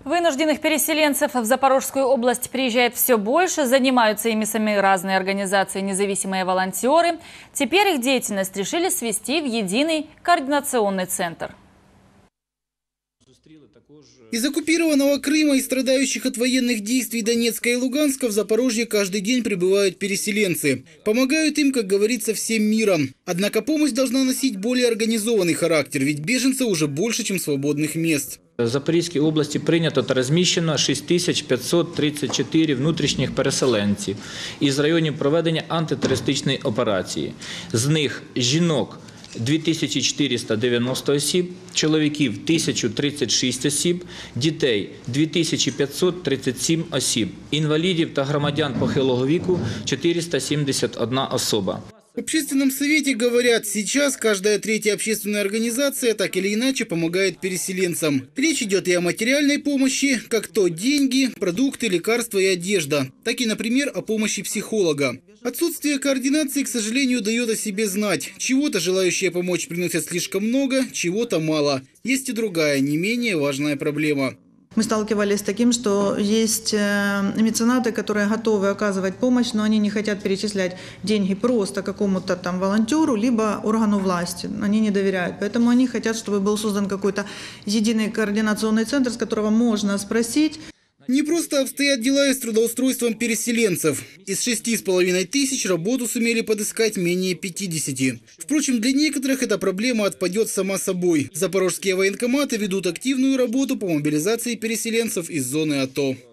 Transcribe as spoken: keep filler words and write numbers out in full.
Вынужденных переселенцев в Запорожскую область приезжает все больше, занимаются ими сами разные организации, независимые волонтеры. Теперь их деятельность решили свести в единый координационный центр. Из оккупированного Крыма и страдающих от военных действий Донецка и Луганска в Запорожье каждый день прибывают переселенцы. Помогают им, как говорится, всем миром. Однако помощь должна носить более организованный характер, ведь беженцев уже больше, чем свободных мест. В Запорізькій області прийнято та розміщено шість тисяч п'ятсот тридцять чотири внутрішніх переселенців із районів проведення антитерористичної операції. З них жінок – дві тисячі чотириста дев'яносто осіб, чоловіків – тисяча тридцять шість осіб, дітей – дві тисячі п'ятсот тридцять сім осіб, інвалідів та громадян похилого віку – чотириста сімдесят одна особа. В общественном совете говорят, сейчас каждая третья общественная организация так или иначе помогает переселенцам. Речь идет и о материальной помощи, как то деньги, продукты, лекарства и одежда, так и, например, о помощи психолога. Отсутствие координации, к сожалению, дает о себе знать. Чего-то желающие помочь приносят слишком много, чего-то мало. Есть и другая, не менее важная проблема. Мы сталкивались с таким, что есть меценаты, которые готовы оказывать помощь, но они не хотят перечислять деньги просто какому-то там волонтеру, либо органу власти. Они не доверяют. Поэтому они хотят, чтобы был создан какой-то единый координационный центр, с которого можно спросить. Не просто обстоят дела и с трудоустройством переселенцев. Из шести с половиной тысяч работу сумели подыскать менее пятидесяти. Впрочем, для некоторых эта проблема отпадет сама собой. Запорожские военкоматы ведут активную работу по мобилизации переселенцев из зоны АТО.